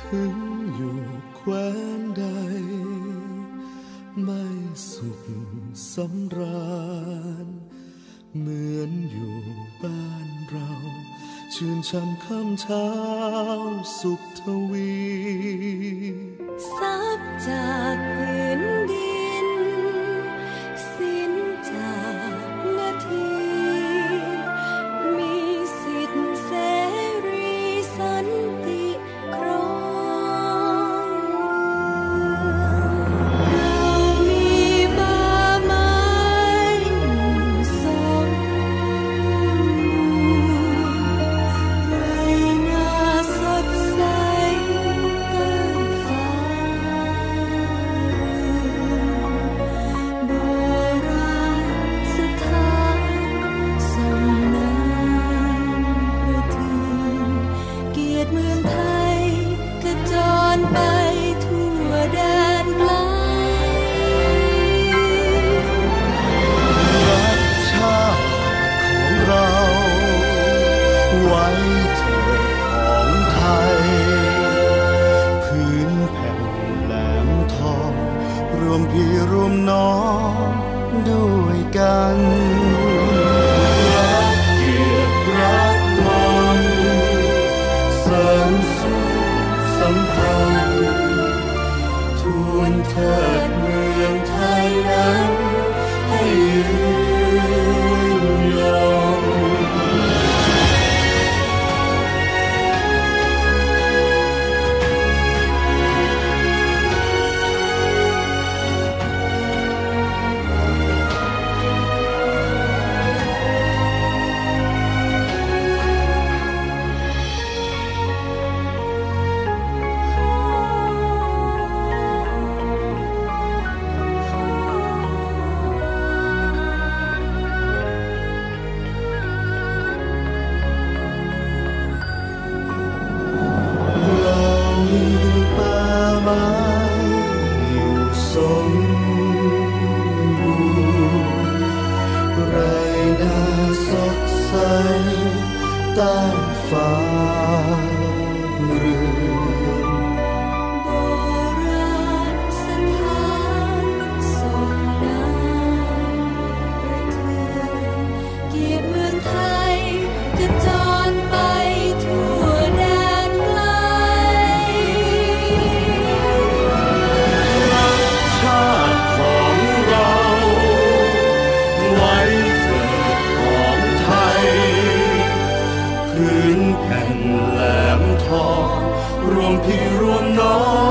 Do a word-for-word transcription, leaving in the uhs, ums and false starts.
ถึงอยู่แคว้นใดไม่สุขสำราญเหมือนอยู่บ้านเราชื่นช่ำค่ำเช้าสุขทวีซับจากพื้นดินสิ้นจากนาทีมีสิทธิ์เสรีสันติครองเรามีป่าไม้สมไรนาสดใสใต้ฟ้าโบราณสถานส่งน้ำประเทืองเกียรติเมืองไทยกระจรไปทั่วแดนไกลรักชาติของเราไว้เถิดของไทยพื้นแผ่นแหลมทองรวมพี่รวมน้องด้วยกันรักเกียรติรักมันเสริมสุขสัมพันธ์ทูลเถิดเมืองไทยนั้นให้ยืนยงใต้ฟ้าเรือนโบราณสถานส่งน้ำประเทืองเกียรติเมืองไทยกระจรไปทั่วแดนไกลรักชาติของเราไว้เถิดของไทยพื้นแผ่นแหลมทองรวมพี่รวมน้อง